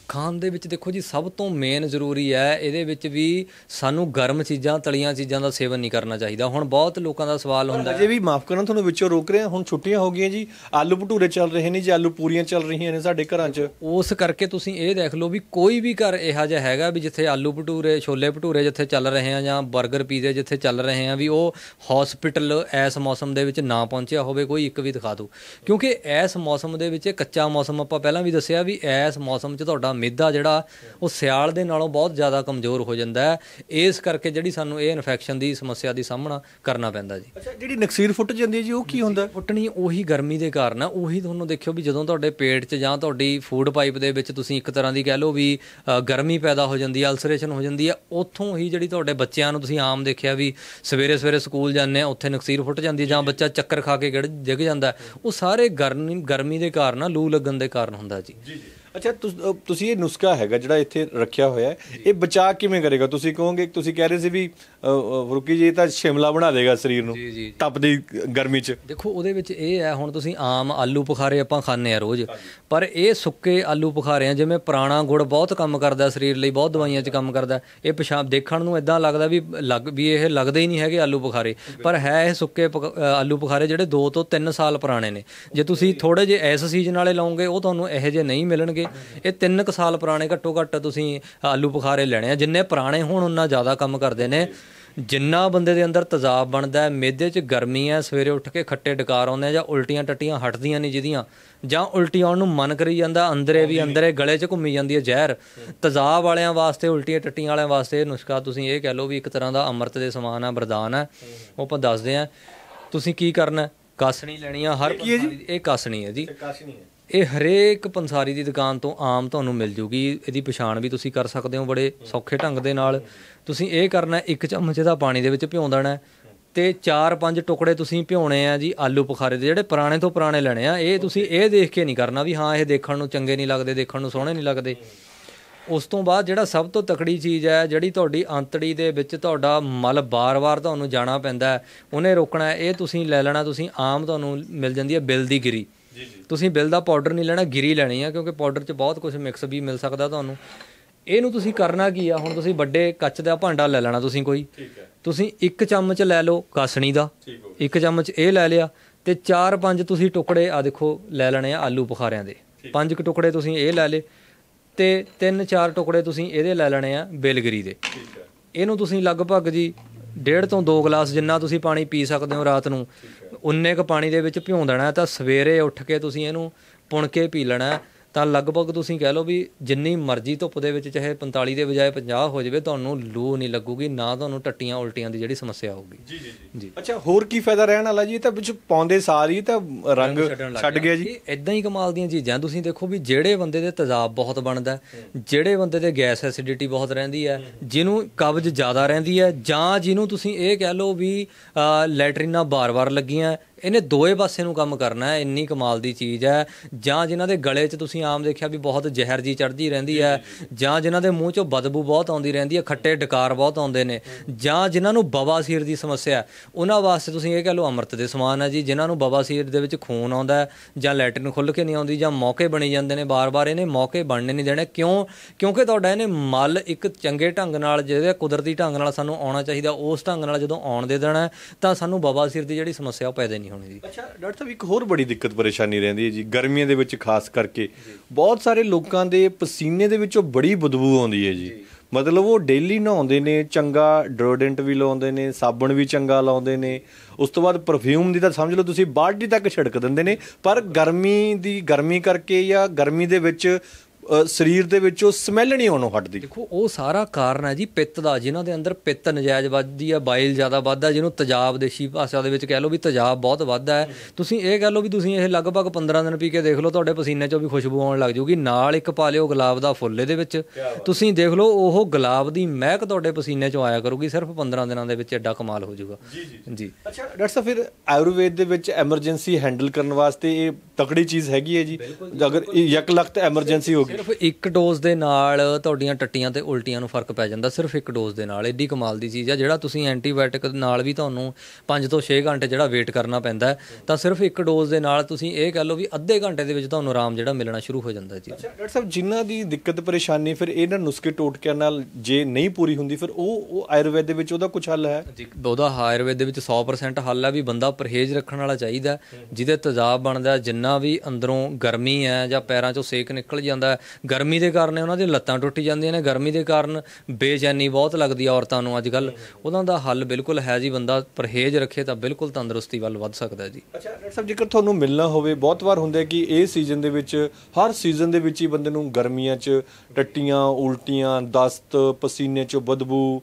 ਖਾਣ ਦੇ ਵਿੱਚ ਦੇਖੋ ਜੀ ਸਭ ਤੋਂ ਮੇਨ ਜ਼ਰੂਰੀ ਹੈ ਇਹਦੇ ਵਿੱਚ ਵੀ ਸਾਨੂੰ ਗਰਮ ਚੀਜ਼ਾਂ ਤਲੀਆਂ ਚੀਜ਼ਾਂ ਦਾ ਸੇਵਨ ਨਹੀਂ ਕਰਨਾ ਚਾਹੀਦਾ। ਹੁਣ ਬਹੁਤ ਲੋਕਾਂ ਦਾ ਸਵਾਲ ਹੁੰਦਾ ਅਜੇ ਵੀ ਮਾਫ ਕਰਨਾ ਤੁਹਾਨੂੰ ਵਿੱਚੋਂ ਰੋਕ ਰਿਹਾ, ਹੁਣ ਛੁੱਟੀਆਂ ਹੋ ਗਈਆਂ ਜੀ, ਆਲੂ ਭਟੂਰੇ ਚੱਲ ਰਹੇ ਨੇ ਜੀ, ਆਲੂ ਪੂਰੀਆਂ ਚੱਲ ਰਹੀਆਂ ਨੇ ਸਾਡੇ ਘਰਾਂ 'ਚ। ਉਸ ਕਰਕੇ ਤੁਸੀਂ ਇਹ ਦੇਖ ਲਓ ਵੀ ਕੋਈ ਵੀ ਘਰ ਇਹੋ ਜਿਹਾ ਹੈਗਾ ਵੀ ਜਿੱਥੇ ਆਲੂ ਭਟੂਰੇ ਛੋਲੇ ਭਟੂਰੇ ਜਿੱਥੇ ਚੱਲ ਰਹੇ ਆ ਜਾਂ ਬਰਗਰ ਪੀਜ਼ੇ ਜਿੱਥੇ ਚੱਲ ਰਹੇ ਆ ਵੀ ਉਹ ਹੌਸਪੀਟਲ ਇਸ ਮੌਸਮ ਦੇ ਵਿੱਚ ਨਾ ਪਹੁੰਚਿਆ ਹੋਵੇ, ਕੋਈ ਇੱਕ ਵੀ ਦਿਖਾ ਦਿਓ। ਕਿਉਂਕਿ ਇਸ ਮੌਸਮ ਦੇ ਵਿੱਚ ਕੱਚਾ ਮੌਸਮ ਆਪਾਂ ਪਹਿਲਾਂ ਵੀ ਦੱਸਿਆ ਵੀ ਇਸ ਮੌਸਮ 'ਚ ਤੁਹਾਡਾ ਮਿੱਧਾ ਜਿਹੜਾ ਉਹ ਸਿਆਲ ਦੇ ਨਾਲੋਂ ਬਹੁਤ ਜ਼ਿਆਦਾ ਕਮਜ਼ੋਰ ਹੋ ਜਾਂਦਾ ਹੈ। ਇਸ ਕਰਕੇ ਜਿਹੜੀ ਸਾਨੂੰ ਇਹ ਇਨਫੈਕਸ਼ਨ ਦੀ ਸਮੱਸਿਆ ਦੀ ਸਾਹਮਣਾ ਕਰਨਾ ਪੈਂਦਾ ਜੀ। ਅੱਛਾ, ਜਿਹੜੀ ਨਕਸੀਰ ਫੁੱਟ ਜਾਂਦੀ ਹੈ ਜੀ ਉਹ ਕੀ ਹੁੰਦਾ? ਫੁੱਟਣੀ ਉਹੀ ਗਰਮੀ ਦੇ ਕਾਰਨ ਆ। ਉਹੀ ਤੁਹਾਨੂੰ ਦੇਖਿਓ ਵੀ ਜਦੋਂ ਤੁਹਾਡੇ ਪੇਟ 'ਚ ਜਾਂ ਤੁਹਾਡੀ ਫੂਡ ਪਾਈਪ ਦੇ ਵਿੱਚ ਤੁਸੀਂ ਇੱਕ ਤਰ੍ਹਾਂ ਦੀ ਕਹਿ ਲਓ ਵੀ ਗਰਮੀ ਪੈਦਾ ਹੋ ਜਾਂਦੀ ਹੈ, ਅਲਸਰੇਸ਼ਨ ਹੋ ਜਾਂਦੀ ਹੈ, ਉੱਥੋਂ ਹੀ ਜਿਹੜੀ ਤੁਹਾਡੇ ਬੱਚਿਆਂ ਨੂੰ ਤੁਸੀਂ ਆਮ ਦੇਖਿਆ ਵੀ ਸਵੇਰੇ ਸਵੇਰੇ ਸਕੂਲ ਜਾਂਦੇ ਆ ਉੱਥੇ ਨਕਸੀਰ ਫੁੱਟ ਜਾਂਦੀ ਹੈ ਜਾਂ ਬੱਚਾ ਚੱਕਰ ਖਾ ਕੇ ਗਿੜ ਡਿੱਗ ਜਾਂਦਾ, ਉਹ ਸਾਰੇ ਗਰਮੀ ਗਰਮੀ ਦੇ ਕਾਰਨ ਲੂ ਲੱਗਣ ਦੇ ਕਾਰਨ ਹੁੰਦਾ ਜੀ। ਅੱਛਾ, ਤੁਸੀਂ ਇਹ ਨੁਸਖਾ ਹੈਗਾ ਜਿਹੜਾ ਇੱਥੇ ਰੱਖਿਆ ਹੋਇਆ ਹੈ, ਇਹ ਬਚਾਅ ਕਿਵੇਂ ਕਰੇਗਾ? ਤੁਸੀਂ ਕਹੋਗੇ, ਤੁਸੀਂ ਕਹਿ ਰਹੇ ਸੀ ਵੀ ਫਰੂਕੀ ਜੀ ਤਾਂ ਸ਼ਿਮਲਾ ਬਣਾ ਦੇਗਾ ਸਰੀਰ ਨੂੰ ਤਪਦੀ ਗਰਮੀ 'ਚ। ਦੇਖੋ ਉਹਦੇ ਵਿੱਚ ਇਹ ਹੈ, ਹੁਣ ਤੁਸੀਂ ਆਮ ਆਲੂ ਬੁਖਾਰੇ ਆਪਾਂ ਖਾਂਦੇ ਆ ਰੋਜ਼, ਪਰ ਇਹ ਸੁੱਕੇ ਆਲੂ ਬੁਖਾਰੇ ਆ ਜਿਵੇਂ ਪੁਰਾਣਾ ਗੁੜ ਬਹੁਤ ਕੰਮ ਕਰਦਾ ਸਰੀਰ ਲਈ, ਬਹੁਤ ਦਵਾਈਆਂ 'ਚ ਕੰਮ ਕਰਦਾ। ਇਹ ਪਿਸ਼ਾਬ ਦੇਖਣ ਨੂੰ ਇਦਾਂ ਲੱਗਦਾ ਵੀ ਲੱਗ ਵੀ ਇਹ ਲੱਗਦੇ ਹੀ ਨਹੀਂ ਹੈਗੇ ਆਲੂ ਬੁਖਾਰੇ, ਪਰ ਹੈ ਇਹ ਸੁੱਕੇ ਆਲੂ ਬੁਖਾਰੇ ਜਿਹੜੇ ਦੋ ਤੋਂ ਤਿੰਨ ਸਾਲ ਪੁਰਾਣੇ ਨੇ। ਜੇ ਤੁਸੀਂ ਥੋੜ੍ਹੇ ਜਿਹੇ ਇਸ ਸੀਜ਼ਨ ਵਾਲੇ ਲਾਓਗੇ ਉਹ ਤੁਹਾਨੂੰ ਇਹੋ ਜਿਹੇ ਨਹੀਂ ਮਿਲਣਗੇ। ਇਹ ਤਿੰਨ ਕੁ ਸਾਲ ਪੁਰਾਣੇ ਘੱਟੋ ਘੱਟ ਤੁਸੀਂ ਆਲੂ ਬੁਖਾਰੇ ਲੈਣੇ ਆ। ਜਿੰਨੇ ਪੁਰਾਣੇ ਹੋਣ ਉਨਾ ਜ਼ਿਆਦਾ ਕੰਮ ਕਰਦੇ ਨੇ। ਜਿੰਨਾ ਬੰਦੇ ਦੇ ਅੰਦਰ ਤੇਜ਼ਾਬ ਬਣਦਾ, ਮਿਹਦੇ 'ਚ ਗਰਮੀ ਹੈ, ਸਵੇਰੇ ਉੱਠ ਕੇ ਖੱਟੇ ਡਕਾਰ ਆਉਂਦੇ ਆ ਜਾਂ ਉਲਟੀਆਂ ਟੱਟੀਆਂ ਹਟਦੀਆਂ ਨਹੀਂ ਜਿਹਦੀਆਂ, ਜਾਂ ਉਲਟੀ ਆਉਣ ਨੂੰ ਮਨ ਕਰੀ ਜਾਂਦਾ, ਅੰਦਰੇ ਵੀ ਅੰਦਰੇ ਗਲੇ 'ਚ ਘੁੰਮੀ ਜਾਂਦੀ ਹੈ ਜ਼ਹਿਰ। ਤੇਜ਼ਾਬ ਵਾਲਿਆਂ ਵਾਸਤੇ, ਉਲਟੀਆਂ ਟੱਟੀਆਂ ਵਾਲਿਆਂ ਵਾਸਤੇ ਇਹ ਨੁਸਖਾ ਤੁਸੀਂ ਇਹ ਕਹਿ ਲਓ ਵੀ ਇੱਕ ਤਰ੍ਹਾਂ ਦਾ ਅੰਮ੍ਰਿਤ ਦੇ ਸਮਾਨ ਹੈ, ਵਰਦਾਨ ਹੈ। ਉਹ ਆਪਾਂ ਦੱਸਦੇ ਹਾਂ। ਤੁਸੀਂ ਕੀ ਕਰਨਾ, ਕਾਸਣੀ ਲੈਣੀ ਆ ਹਰ ਇਹ ਕਾਸਣੀ ਹੈ ਜੀ। ਇਹ ਹਰੇਕ ਪੰਸਾਰੀ ਦੀ ਦੁਕਾਨ ਤੋਂ ਆਮ ਤੁਹਾਨੂੰ ਮਿਲ ਜੂਗੀ। ਇਹਦੀ ਪਛਾਣ ਵੀ ਤੁਸੀਂ ਕਰ ਸਕਦੇ ਹੋ ਬੜੇ ਸੌਖੇ ਢੰਗ ਦੇ ਨਾਲ। ਤੁਸੀਂ ਇਹ ਕਰਨਾ, ਇੱਕ ਚਮਚ ਇਹਦਾ ਪਾਣੀ ਦੇ ਵਿੱਚ ਭਿਉਂ ਦੇਣਾ ਤੇ ਚਾਰ ਪੰਜ ਟੁਕੜੇ ਤੁਸੀਂ ਭਿਉਣੇ ਆ ਜੀ ਆਲੂ ਬੁਖਾਰੇ ਦੇ, ਜਿਹੜੇ ਪੁਰਾਣੇ ਤੋਂ ਪੁਰਾਣੇ ਲੈਣੇ ਆ। ਇਹ ਤੁਸੀਂ ਇਹ ਦੇਖ ਕੇ ਨਹੀਂ ਕਰਨਾ ਵੀ ਹਾਂ ਇਹ ਦੇਖਣ ਨੂੰ ਚੰਗੇ ਨਹੀਂ ਲੱਗਦੇ, ਦੇਖਣ ਨੂੰ ਸੋਹਣੇ ਨਹੀਂ ਲੱਗਦੇ। ਉਸ ਤੋਂ ਬਾਅਦ ਜਿਹੜਾ ਸਭ ਤੋਂ ਤਕੜੀ ਚੀਜ਼ ਹੈ, ਜਿਹੜੀ ਤੁਹਾਡੀ ਅੰਤੜੀ ਦੇ ਵਿੱਚ ਤੁਹਾਡਾ ਮਲ ਬਾਰ-ਬਾਰ ਤੁਹਾਨੂੰ ਜਾਣਾ ਪੈਂਦਾ, ਉਹਨੇ ਰੋਕਣਾ। ਇਹ ਤੁਸੀਂ ਲੈ ਲੈਣਾ, ਤੁਸੀਂ ਆਮ ਤੁਹਾਨੂੰ ਮਿਲ ਜਾਂਦੀ ਹੈ ਬਿੱਲ ਦੀ ਗਿਰੀ। ਤੁਸੀਂ ਬਿੱਲ ਦਾ ਪਾਊਡਰ ਨਹੀਂ ਲੈਣਾ, ਗਿਰੀ ਲੈਣੀ ਆ, ਕਿਉਂਕਿ ਪਾਊਡਰ 'ਚ ਬਹੁਤ ਕੁਝ ਮਿਕਸ ਵੀ ਮਿਲ ਸਕਦਾ ਤੁਹਾਨੂੰ। ਇਹਨੂੰ ਤੁਸੀਂ ਕਰਨਾ ਕੀ ਆ, ਹੁਣ ਤੁਸੀਂ ਵੱਡੇ ਕੱਚ ਦਾ ਭਾਂਡਾ ਲੈ ਲੈਣਾ ਤੁਸੀਂ ਕੋਈ, ਤੁਸੀਂ ਇੱਕ ਚਮਚ ਲੈ ਲਓ ਕਾਸਣੀ ਦਾ, ਇੱਕ ਚਮਚ ਇਹ ਲੈ ਲਿਆ ਤੇ ਚਾਰ ਪੰਜ ਤੁਸੀਂ ਟੁਕੜੇ ਆ ਦੇਖੋ ਲੈ ਲੈਣੇ ਆ ਆਲੂ ਬੁਖਾਰਿਆਂ ਦੇ। ਪੰਜ ਕੁ ਟੁਕੜੇ ਤੁਸੀਂ ਇਹ ਲੈ ਲਏ ਤੇ ਤਿੰਨ ਚਾਰ ਟੁਕੜੇ ਤੁਸੀਂ ਇਹਦੇ ਲੈ ਲੈਣੇ ਆ ਬੇਲਗਰੀ ਦੇ। ਇਹਨੂੰ ਤੁਸੀਂ ਲਗਭਗ ਜੀ ਡੇਢ ਤੋਂ ਦੋ ਗਲਾਸ ਜਿੰਨਾ ਤੁਸੀਂ ਪਾਣੀ ਪੀ ਸਕਦੇ ਹੋ ਰਾਤ ਨੂੰ, ਉਨੇ ਕੁ ਪਾਣੀ ਦੇ ਵਿੱਚ ਭਿਉਂ ਦੇਣਾ। ਤਾਂ ਸਵੇਰੇ ਉੱਠ ਕੇ ਤੁਸੀਂ ਇਹਨੂੰ ਪੁਣ ਕੇ ਪੀ ਲੈਣਾ। ਤਾਂ ਲਗਭਗ ਤੁਸੀਂ ਕਹਿ ਲਓ ਵੀ ਜਿੰਨੀ ਮਰਜ਼ੀ ਧੁੱਪ ਦੇ ਵਿੱਚ ਚਾਹੇ ਪੰਤਾਲੀ ਦੇ ਬਜਾਏ ਪੰਜਾਹ ਹੋ ਜਾਵੇ, ਤੁਹਾਨੂੰ ਲੂ ਨਹੀਂ ਲੱਗੂਗੀ, ਨਾ ਤੁਹਾਨੂੰ ਟੱਟੀਆਂ ਉਲਟੀਆਂ ਦੀ ਜਿਹੜੀ ਸਮੱਸਿਆ ਹੋਊਗੀ। ਜੀ ਜੀ ਜੀ। ਅੱਛਾ, ਹੋਰ ਕੀ ਫਾਇਦਾ ਰਹਿਣ ਵਾਲਾ ਜੀ? ਇਹ ਤਾਂ ਵਿੱਚ ਪਾਉਂਦੇ ਸਾਰ ਹੀ ਤਾਂ ਰੰਗ ਛੱਡ ਗਿਆ ਜੀ। ਇਦਾਂ ਹੀ ਕਮਾਲ ਦੀਆਂ ਚੀਜ਼ਾਂ। ਤੁਸੀਂ ਦੇਖੋ ਵੀ ਜਿਹੜੇ ਬੰਦੇ ਦੇ ਤੇਜ਼ਾਬ ਬਹੁਤ ਬਣਦਾ, ਜਿਹੜੇ ਬੰਦੇ ਦੇ ਗੈਸ ਐਸਿਡਿਟੀ ਬਹੁਤ ਰਹਿੰਦੀ ਹੈ, ਜਿਹਨੂੰ ਕਬਜ਼ ਜ਼ਿਆਦਾ ਰਹਿੰਦੀ ਹੈ, ਜਾਂ ਜਿਹਨੂੰ ਤੁਸੀਂ ਇਹ ਕਹਿ ਲਓ ਵੀ ਲੈਟਰੀਨਾਂ ਬਾਰ-ਬਾਰ ਲੱਗੀਆਂ, ਇਹਨੇ ਦੋਏ ਪਾਸੇ ਨੂੰ ਕੰਮ ਕਰਨਾ ਹੈ। ਇੰਨੀ ਕਮਾਲ ਦੀ ਚੀਜ਼ ਹੈ। ਜਾਂ ਜਿਨ੍ਹਾਂ ਦੇ ਗਲੇ 'ਚ ਤੁਸੀਂ ਆਮ ਦੇਖਿਆ ਵੀ ਬਹੁਤ ਜ਼ਹਿਰ ਜੀ ਚੜ੍ਹਦੀ ਰਹਿੰਦੀ ਹੈ, ਜਾਂ ਜਿਨ੍ਹਾਂ ਦੇ ਮੂੰਹ 'ਚੋਂ ਬਦਬੂ ਬਹੁਤ ਆਉਂਦੀ ਰਹਿੰਦੀ ਹੈ, ਖੱਟੇ ਡਕਾਰ ਬਹੁਤ ਆਉਂਦੇ ਨੇ, ਜਾਂ ਜਿਨ੍ਹਾਂ ਨੂੰ ਬਵਾਸੀਰ ਦੀ ਸਮੱਸਿਆ, ਉਹਨਾਂ ਵਾਸਤੇ ਤੁਸੀਂ ਇਹ ਕਹਿ ਲਓ ਅੰਮ੍ਰਿਤ ਦੇ ਸਮਾਨ ਹੈ ਜੀ। ਜਿਨ੍ਹਾਂ ਨੂੰ ਬਵਾਸੀਰ ਦੇ ਵਿੱਚ ਖੂਨ ਆਉਂਦਾ, ਜਾਂ ਲੈਟਰਿਨ ਖੁੱਲ੍ਹ ਕੇ ਨਹੀਂ ਆਉਂਦੀ, ਜਾਂ ਮੌਕੇ ਬਣੀ ਜਾਂਦੇ ਨੇ ਬਾਰ-ਬਾਰ, ਇਹਨੇ ਮੌਕੇ ਬਣਨੇ ਨਹੀਂ ਦੇਣੇ। ਕਿਉਂ? ਕਿਉਂਕਿ ਤੁਹਾਡਾ ਇਹਨੇ ਮਲ ਇੱਕ ਚੰਗੇ ਢੰਗ ਨਾਲ, ਜਿਹਦੇ ਕੁਦਰਤੀ ਢੰਗ ਨਾਲ ਸਾਨੂੰ ਆਉਣਾ ਚਾਹੀਦਾ, ਉਸ ਢੰਗ ਨਾਲ ਜਦੋਂ ਆਉਣ ਦੇ ਦੇਣਾ, ਤਾਂ ਸਾਨੂੰ ਬਵਾਸੀਰ ਦੀ ਜਿਹੜੀ ਸਮੱਸਿਆ ਉਹ ਪੈਦਾ ਨਹੀਂ ਹੋਣੀ ਜੀ। ਅੱਛਾ ਡਾਕਟਰ ਸਾਹਿਬ, ਇੱਕ ਹੋਰ ਬੜੀ ਦਿੱਕਤ ਪਰੇਸ਼ਾਨੀ ਰਹਿੰਦੀ ਹੈ ਜੀ ਗਰਮੀਆਂ ਦੇ ਵਿੱਚ, ਖਾਸ ਕਰਕੇ ਬਹੁਤ ਸਾਰੇ ਲੋਕਾਂ ਦੇ ਪਸੀਨੇ ਦੇ ਵਿੱਚੋਂ ਬੜੀ ਬਦਬੂ ਆਉਂਦੀ ਹੈ ਜੀ। ਮਤਲਬ ਉਹ ਡੇਲੀ ਨਹਾਉਂਦੇ ਨੇ, ਚੰਗਾ ਡਿਓਡਰੈਂਟ ਵੀ ਲਾਉਂਦੇ ਨੇ, ਸਾਬਣ ਵੀ ਚੰਗਾ ਲਾਉਂਦੇ ਨੇ, ਉਸ ਤੋਂ ਬਾਅਦ ਪਰਫਿਊਮ ਦੀ ਤਾਂ ਸਮਝ ਲਓ ਤੁਸੀਂ ਬਾਲਟੀ ਤੱਕ ਛਿੜਕ ਦਿੰਦੇ ਨੇ, ਪਰ ਗਰਮੀ ਦੀ ਗਰਮੀ ਕਰਕੇ ਜਾਂ ਗਰਮੀ ਦੇ ਵਿੱਚ ਸਰੀਰ ਦੇ ਵਿੱਚੋਂ ਸਮੈਲ ਨਹੀਂ ਆਉਣੋਂ ਹਟਦੀ। ਦੇਖੋ ਉਹ ਸਾਰਾ ਕਾਰਨ ਹੈ ਜੀ ਪਿੱਤ ਦਾ। ਜਿਨ੍ਹਾਂ ਦੇ ਅੰਦਰ ਪਿੱਤ ਨਜਾਇਜ਼ ਵੱਧਦੀ ਹੈ, ਬਾਈਲ ਜ਼ਿਆਦਾ ਵੱਧਦਾ, ਜਿਹਨੂੰ ਤੇਜ਼ਾਬ ਦੇਸ਼ੀ ਭਾਸ਼ਾ ਦੇ ਵਿੱਚ ਕਹਿ ਲਓ ਵੀ ਤੇਜ਼ਾਬ ਬਹੁਤ ਵੱਧਦਾ ਹੈ। ਤੁਸੀਂ ਇਹ ਕਹਿ ਲਓ ਵੀ ਤੁਸੀਂ ਇਹ ਲਗਭਗ ਪੰਦਰਾਂ ਦਿਨ ਪੀ ਕੇ ਦੇਖ ਲਓ, ਤੁਹਾਡੇ ਪਸੀਨੇ 'ਚੋਂ ਵੀ ਖੁਸ਼ਬੂ ਆਉਣ ਲੱਗ ਜਾਊਗੀ। ਨਾਲ ਇੱਕ ਪਾ ਲਿਓ ਗੁਲਾਬ ਦਾ ਫੁੱਲ ਇਹਦੇ ਵਿੱਚ, ਤੁਸੀਂ ਦੇਖ ਲਓ ਉਹ ਗੁਲਾਬ ਦੀ ਮਹਿਕ ਤੁਹਾਡੇ ਪਸੀਨੇ 'ਚੋਂ ਆਇਆ ਕਰੂਗੀ ਸਿਰਫ ਪੰਦਰਾਂ ਦਿਨਾਂ ਦੇ ਵਿੱਚ। ਐਡਾ ਕਮਾਲ ਹੋ ਜਾਊਗਾ ਜੀ। ਅੱਛਾ ਡਾਕਟਰ ਸਾਹਿਬ, ਫਿਰ ਆਯੁਰਵੇਦ ਦੇ ਵਿੱਚ ਐਮਰਜੈਂਸੀ ਹੈਂਡਲ ਕਰਨ ਵਾਸਤੇ ਇਹ ਤਕੜੀ ਚੀਜ਼ ਹੈਗੀ ਹੈ ਜੀ। ਅਗਰ ਇੱਕ ਲੱਖ ਐਮਰਜੈਂਸੀ ਹੋ ਗਈ, ਸਿਰਫ ਇੱਕ ਡੋਜ਼ ਦੇ ਨਾਲ ਤੁਹਾਡੀਆਂ ਟੱਟੀਆਂ ਤੇ ਉਲਟੀਆਂ ਨੂੰ ਫਰਕ ਪੈ ਜਾਂਦਾ, ਸਿਰਫ ਇੱਕ ਡੋਜ਼ ਦੇ ਨਾਲ। ਐਡੀ ਕਮਾਲ ਦੀ ਚੀਜ਼ ਆ। ਜਿਹੜਾ ਤੁਸੀਂ ਐਂਟੀਬਾਇਓਟਿਕ ਨਾਲ ਵੀ ਤੁਹਾਨੂੰ ਪੰਜ ਤੋਂ ਛੇ ਘੰਟੇ ਜਿਹੜਾ ਵੇਟ ਕਰਨਾ ਪੈਂਦਾ, ਤਾਂ ਸਿਰਫ ਇੱਕ ਡੋਜ਼ ਦੇ ਨਾਲ ਤੁਸੀਂ ਇਹ ਕਹਿ ਲਓ ਵੀ ਅੱਧੇ ਘੰਟੇ ਦੇ ਵਿੱਚ ਤੁਹਾਨੂੰ ਆਰਾਮ ਜਿਹੜਾ ਮਿਲਣਾ ਸ਼ੁਰੂ ਹੋ ਜਾਂਦਾ ਜੀ। ਅੱਛਾ ਡਾਕਟਰ ਸਾਹਿਬ, ਜਿਨ੍ਹਾਂ ਦੀ ਦਿੱਕਤ ਪਰੇਸ਼ਾਨੀ ਫਿਰ ਇਹਨਾਂ ਨੁਸਖੇ ਟੋਟਕਿਆਂ ਨਾਲ ਜੇ ਨਹੀਂ ਪੂਰੀ ਹੁੰਦੀ, ਫਿਰ ਉਹ ਉਹ ਆਯੁਰਵੈਦ ਦੇ ਵਿੱਚ ਉਹਦਾ ਕੁਝ ਹੱਲ ਹੈ ਜੀ? ਉਹਦਾ ਆਯੁਰਵੈਦ ਦੇ ਵਿੱਚ ਸੌ ਪਰਸੈਂਟ ਹੱਲ ਹੈ ਵੀ ਬੰਦਾ ਪਰਹੇਜ਼ ਰੱਖਣ ਵਾਲਾ ਚਾਹੀਦਾ, ਜਿਹਦੇ ਤੇਜ਼ਾਬ ਬਣਦਾ, ਜਿੰਨਾ ਵੀ ਅੰਦਰੋਂ ਗਰਮੀ ਹੈ ਜਾਂ ਪੈਰਾਂ 'ਚੋਂ ਸੇਕ ਨਿਕਲ ਜਾਂਦਾ। ਗਰਮੀ ਦੇ ਕਾਰਨ ਉਹਨਾਂ ਦੀਆਂ ਲੱਤਾਂ ਟੁੱਟ ਜਾਂਦੀਆਂ ਨੇ, ਗਰਮੀ ਦੇ ਕਾਰਨ ਬੇਚੈਨੀ ਬਹੁਤ ਲੱਗਦੀ ਆ ਔਰਤਾਂ ਨੂੰ ਅੱਜ ਕੱਲ੍ਹ। ਉਹਨਾਂ ਦਾ ਹੱਲ ਬਿਲਕੁਲ ਹੈ ਜੀ, ਬੰਦਾ ਪਰਹੇਜ਼ ਰੱਖੇ ਤਾਂ ਬਿਲਕੁਲ ਤੰਦਰੁਸਤੀ ਵੱਲ ਵੱਧ ਸਕਦਾ ਜੀ। ਅੱਛਾ ਡਾਕਟਰ ਸਾਹਿਬ, ਜੇਕਰ ਤੁਹਾਨੂੰ ਮਿਲਣਾ ਹੋਵੇ, ਬਹੁਤ ਵਾਰ ਹੁੰਦਾ ਕਿ ਇਹ ਸੀਜ਼ਨ ਦੇ ਵਿੱਚ, ਹਰ ਸੀਜ਼ਨ ਦੇ ਵਿੱਚ ਹੀ ਬੰਦੇ ਨੂੰ ਗਰਮੀਆਂ 'ਚ ਟੱਟੀਆਂ, ਉਲਟੀਆਂ, ਦਸਤ, ਪਸੀਨੇ 'ਚੋਂ ਬਦਬੂ,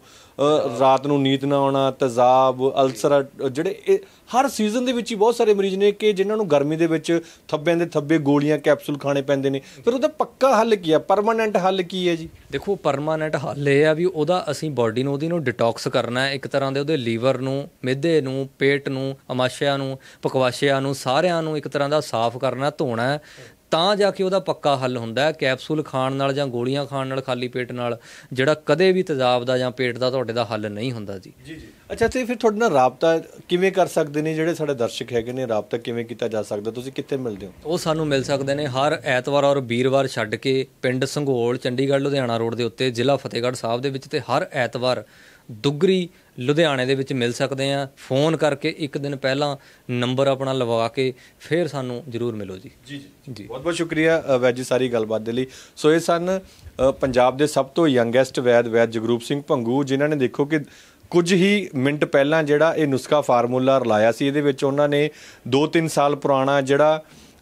ਰਾਤ ਨੂੰ ਨੀਂਦ ਨਾ ਆਉਣਾ, ਤੇਜ਼ਾਬ, ਅਲਸਰ, ਜਿਹੜੇ ਇਹ ਹਰ ਸੀਜ਼ਨ ਦੇ ਵਿੱਚ ਹੀ ਬਹੁਤ ਸਾਰੇ ਮਰੀਜ਼ ਨੇ ਕਿ ਜਿਨ੍ਹਾਂ ਨੂੰ ਗਰਮੀ ਦੇ ਵਿੱਚ ਥੱਬਿਆਂ ਦੇ ਥੱਬੇ ਗੋਲੀਆਂ, ਕੈਪਸੂਲ ਖਾਣੇ ਪੈਂਦੇ ਨੇ। ਫਿਰ ਉਹਦਾ ਪੱਕਾ ਹੱਲ ਕੀ ਹੈ, ਪਰਮਾਨੈਂਟ ਹੱਲ ਕੀ ਹੈ ਜੀ? ਦੇਖੋ, ਪਰਮਾਨੈਂਟ ਹੱਲ ਇਹ ਆ ਵੀ ਉਹਦਾ ਅਸੀਂ ਬਾਡੀ ਨੂੰ, ਉਹਦੀ ਨੂੰ ਡਿਟੌਕਸ ਕਰਨਾ ਹੈ ਇੱਕ ਤਰ੍ਹਾਂ ਦੇ। ਉਹਦੇ ਲੀਵਰ ਨੂੰ, ਮਿਹਦੇ ਨੂੰ, ਪੇਟ ਨੂੰ, ਅਮਾਸ਼ਿਆਂ ਨੂੰ, ਪਕਵਾਸ਼ਿਆਂ ਨੂੰ, ਸਾਰਿਆਂ ਨੂੰ ਇੱਕ ਤਰ੍ਹਾਂ ਦਾ ਸਾਫ਼ ਕਰਨਾ, ਧੋਣਾ ਹੈ, ਤਾਂ ਜਾ ਕੇ ਉਹਦਾ ਪੱਕਾ ਹੱਲ ਹੁੰਦਾ ਹੈ। ਕੈਪਸੂਲ ਖਾਣ ਨਾਲ ਜਾਂ ਗੋਲੀਆਂ ਖਾਣ ਨਾਲ, ਖਾਲੀ ਪੇਟ ਨਾਲ ਜਿਹੜਾ ਕਦੇ ਵੀ ਤੇਜ਼ਾਬ ਦਾ ਜਾਂ ਪੇਟ ਦਾ ਤੁਹਾਡੇ ਦਾ ਹੱਲ ਨਹੀਂ ਹੁੰਦਾ ਜੀ। ਜੀ ਜੀ। ਅੱਛਾ, ਤੇ ਫਿਰ ਤੁਹਾਡੇ ਨਾਲ ਰਾਬਤਾ ਕਿਵੇਂ ਕਰ ਸਕਦੇ ਨੇ ਜਿਹੜੇ ਸਾਡੇ ਦਰਸ਼ਕ ਹੈਗੇ ਨੇ? ਰਾਬਤਾ ਕਿਵੇਂ ਕੀਤਾ ਜਾ ਸਕਦਾ? ਤੁਸੀਂ ਕਿੱਥੇ ਮਿਲਦੇ ਹੋ? ਉਹ ਸਾਨੂੰ ਮਿਲ ਸਕਦੇ ਨੇ ਹਰ ਐਤਵਾਰ ਔਰ ਵੀਰਵਾਰ ਛੱਡ ਕੇ ਪਿੰਡ ਸੰਘੋਲ, ਚੰਡੀਗੜ੍ਹ ਲੁਧਿਆਣਾ ਰੋਡ ਦੇ ਉੱਤੇ, ਜ਼ਿਲ੍ਹਾ ਫਤਿਹਗੜ੍ਹ ਸਾਹਿਬ ਦੇ ਵਿੱਚ, ਤੇ ਹਰ ਐਤਵਾਰ ਦੁੱਗਰੀ ਲੁਧਿਆਣੇ ਦੇ ਵਿੱਚ ਮਿਲ ਸਕਦੇ ਆ। ਫੋਨ ਕਰਕੇ ਇੱਕ ਦਿਨ ਪਹਿਲਾਂ ਨੰਬਰ ਆਪਣਾ ਲਵਾ ਕੇ ਫਿਰ ਸਾਨੂੰ ਜ਼ਰੂਰ ਮਿਲੋ ਜੀ। ਜੀ ਜੀ, ਬਹੁਤ ਬਹੁਤ ਸ਼ੁਕਰੀਆ ਵੈਦ ਜੀ ਸਾਰੀ ਗੱਲਬਾਤ ਦੇ ਲਈ। ਸੋ ਇਹ ਸਨ ਪੰਜਾਬ ਦੇ ਸਭ ਤੋਂ ਯੰਗੈਸਟ ਵੈਦ, ਵੈਦ ਜਗਰੂਪ ਸਿੰਘ ਭੰਗੂ, ਜਿਨ੍ਹਾਂ ਨੇ ਦੇਖੋ ਕਿ ਕੁਝ ਹੀ ਮਿੰਟ ਪਹਿਲਾਂ ਜਿਹੜਾ ਇਹ ਨੁਸਖਾ ਫਾਰਮੂਲਾ ਰਲਾਇਆ ਸੀ। ਇਹਦੇ ਵਿੱਚ ਉਹਨਾਂ ਨੇ ਦੋ ਤਿੰਨ ਸਾਲ ਪੁਰਾਣਾ ਜਿਹੜਾ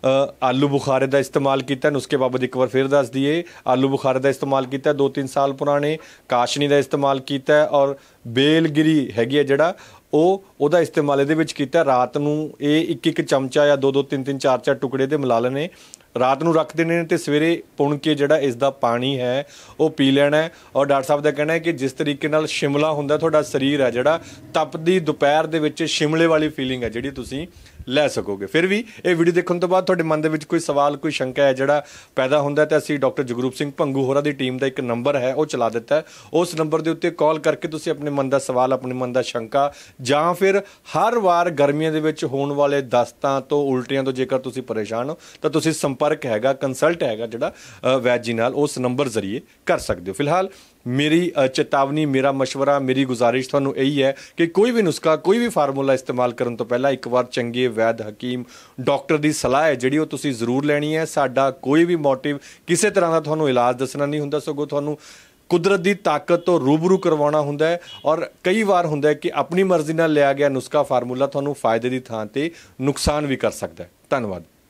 ਆਲੂ ਬੁਖਾਰੇ ਦਾ ਇਸਤੇਮਾਲ ਕੀਤਾ। ਨੁਸਖੇ ਬਾਬਤ ਇੱਕ ਵਾਰ ਫਿਰ ਦੱਸ ਦਈਏ, ਆਲੂ ਬੁਖਾਰੇ ਦਾ ਇਸਤੇਮਾਲ ਕੀਤਾ, ਦੋ ਤਿੰਨ ਸਾਲ ਪੁਰਾਣੇ ਕਾਸ਼ਨੀ ਦਾ ਇਸਤੇਮਾਲ ਕੀਤਾ, ਔਰ ਬੇਲਗਿਰੀ ਹੈਗੀ ਹੈ ਜਿਹੜਾ ਉਹ ਉਹਦਾ ਇਸਤੇਮਾਲ ਇਹਦੇ ਵਿੱਚ ਕੀਤਾ। ਰਾਤ ਨੂੰ ਇਹ ਇੱਕ ਇੱਕ ਚਮਚਾ ਜਾਂ ਦੋ ਦੋ ਤਿੰਨ ਤਿੰਨ ਚਾਰ ਚਾਰ ਟੁਕੜੇ ਦੇ ਮਿਲਾ ਲੈਣੇ, ਰਾਤ ਨੂੰ ਰੱਖ ਦੇਣੇ ਨੇ, ਤੇ ਸਵੇਰੇ ਪੁਣ ਕੇ ਜਿਹੜਾ ਇਸ ਦਾ ਪਾਣੀ ਹੈ ਉਹ ਪੀ ਲੈਣਾ। ਔਰ ਡਾਕਟਰ ਸਾਹਿਬ ਦਾ ਕਹਿਣਾ ਹੈ ਕਿ ਜਿਸ ਤਰੀਕੇ ਨਾਲ ਸ਼ਿਮਲਾ ਹੁੰਦਾ ਤੁਹਾਡਾ ਸਰੀਰ ਹੈ ਜਿਹੜਾ, ਤਪਦੀ ਦੁਪਹਿਰ ਦੇ ਵਿੱਚ ਸ਼ਿਮਲੇ ਵਾਲੀ ਫੀਲਿੰਗ ਹੈ ਜਿਹੜੀ ਤੁਸੀਂ ਲੈ ਸਕੋਗੇ। ਫਿਰ ਵੀ ਇਹ ਵੀਡੀਓ ਦੇਖਣ ਤੋਂ ਬਾਅਦ ਤੁਹਾਡੇ ਮਨ ਦੇ ਵਿੱਚ ਕੋਈ ਸਵਾਲ, ਕੋਈ ਸ਼ੰਕਾ ਹੈ ਜਿਹੜਾ ਪੈਦਾ ਹੁੰਦਾ, ਤਾਂ ਅਸੀਂ ਡਾਕਟਰ ਜਗਰੂਪ ਸਿੰਘ ਭੰਗੂ ਹੋਰਾਂ ਦੀ ਟੀਮ ਦਾ ਇੱਕ ਨੰਬਰ ਹੈ ਉਹ ਚਲਾ ਦਿੱਤਾ ਹੈ। ਉਸ ਨੰਬਰ ਦੇ ਉੱਤੇ ਕਾਲ ਕਰਕੇ ਤੁਸੀਂ ਆਪਣੇ ਮਨ ਦਾ ਸਵਾਲ, ਆਪਣੇ ਮਨ ਦਾ ਸ਼ੰਕਾ, ਜਾਂ ਫਿਰ ਹਰ ਵਾਰ ਗਰਮੀਆਂ ਦੇ ਵਿੱਚ ਹੋਣ ਵਾਲੇ ਦਸਤਾਂ ਤੋਂ, ਉਲਟੀਆਂ ਤੋਂ ਜੇਕਰ ਤੁਸੀਂ ਪਰੇਸ਼ਾਨ ਹੋ ਤਾਂ ਤੁਸੀਂ ਸੰਪਰਕ ਹੈਗਾ, ਕੰਸਲਟ ਹੈਗਾ ਜਿਹੜਾ ਵੈਦ ਜੀ ਨਾਲ, ਉਸ ਨੰਬਰ ਜ਼ਰੀਏ ਕਰ ਸਕਦੇ ਹੋ। ਫਿਲਹਾਲ ਮੇਰੀ ਚੇਤਾਵਨੀ, ਮੇਰਾ ਮਸ਼ਵਰਾ, ਮੇਰੀ ਗੁਜ਼ਾਰਿਸ਼ ਤੁਹਾਨੂੰ ਇਹੀ ਹੈ ਕਿ ਕੋਈ ਵੀ ਨੁਸਖਾ, ਕੋਈ ਵੀ ਫਾਰਮੂਲਾ ਇਸਤੇਮਾਲ ਕਰਨ ਤੋਂ ਪਹਿਲਾਂ ਇੱਕ ਵਾਰ ਚੰਗੇ ਵੈਦ, ਹਕੀਮ, ਡਾਕਟਰ ਦੀ ਸਲਾਹ ਹੈ ਜਿਹੜੀ ਉਹ ਤੁਸੀਂ ਜ਼ਰੂਰ ਲੈਣੀ ਹੈ। ਸਾਡਾ ਕੋਈ ਵੀ ਮੋਟਿਵ ਕਿਸੇ ਤਰ੍ਹਾਂ ਦਾ ਤੁਹਾਨੂੰ ਇਲਾਜ ਦੱਸਣਾ ਨਹੀਂ ਹੁੰਦਾ, ਸਗੋਂ ਤੁਹਾਨੂੰ ਕੁਦਰਤ ਦੀ ਤਾਕਤ ਤੋਂ ਰੂਬਰੂ ਕਰਵਾਉਣਾ ਹੁੰਦਾ ਹੈ। ਔਰ ਕਈ ਵਾਰ ਹੁੰਦਾ ਹੈ ਕਿ ਆਪਣੀ ਮਰਜ਼ੀ ਨਾਲ ਲਿਆ ਗਿਆ ਨੁਸਖਾ, ਫਾਰਮੂਲਾ ਤੁਹਾਨੂੰ ਫਾਇਦੇ ਦੀ ਥਾਂ ਤੇ ਨੁਕਸਾਨ ਵੀ ਕਰ ਸਕਦਾ ਹੈ। ਧੰਨਵਾਦ।